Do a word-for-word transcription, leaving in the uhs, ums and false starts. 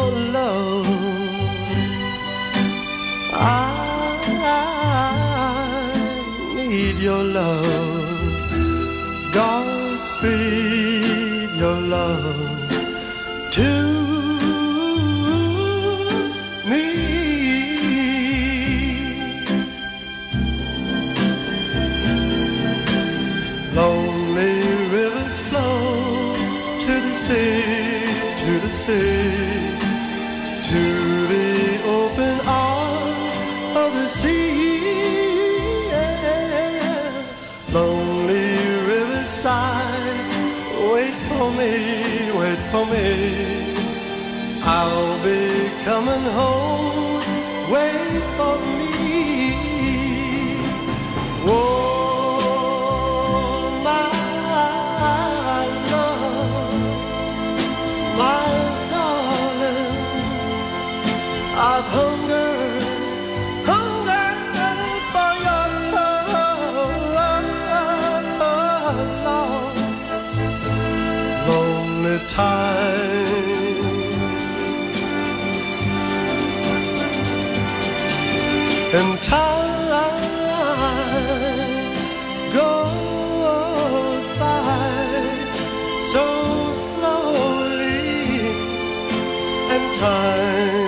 your love. I need your love. Godspeed your love to lonely rivers flow to the sea, to the sea, to the open arms of the sea. Yeah. Lonely rivers sigh, wait for me, wait for me. I'll be coming home, wait for me. Whoa. I've hungered, hungered for your love. Lonely time, and time goes by so slowly, and time